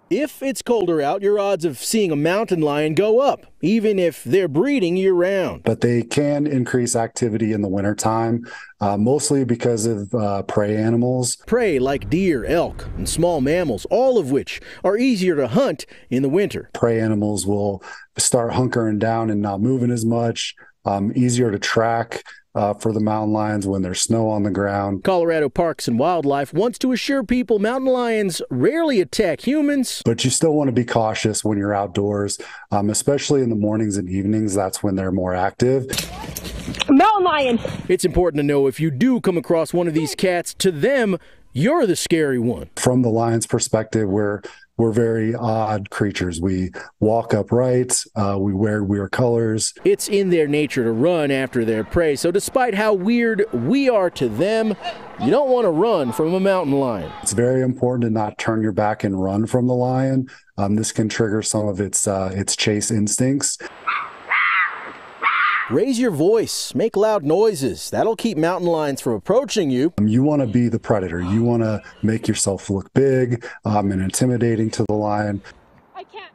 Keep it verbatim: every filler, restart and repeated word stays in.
If it's colder out, your odds of seeing a mountain lion go up, even if they're breeding year-round. But they can increase activity in the wintertime, uh, mostly because of uh, prey animals. Prey like deer, elk, and small mammals, all of which are easier to hunt in the winter. Prey animals will start hunkering down and not moving as much, um, easier to track uh, for the mountain lions when there's snow on the ground. Colorado Parks and Wildlife wants to assure people mountain lions rarely attack humans. But you still want to be cautious when you're outdoors, um, especially in the mornings and evenings. That's when they're more active. Mountain lion! It's important to know if you do come across one of these cats, to them, you're the scary one. From the lion's perspective, we're we're very odd creatures. We walk upright, uh, we wear weird colors. It's in their nature to run after their prey, so despite how weird we are to them, you don't want to run from a mountain lion. It's very important to not turn your back and run from the lion. Um, this can trigger some of its uh, its chase instincts. Raise your voice, make loud noises. That'll keep mountain lions from approaching you. You want to be the predator. You want to make yourself look big um, and intimidating to the lion. I can't.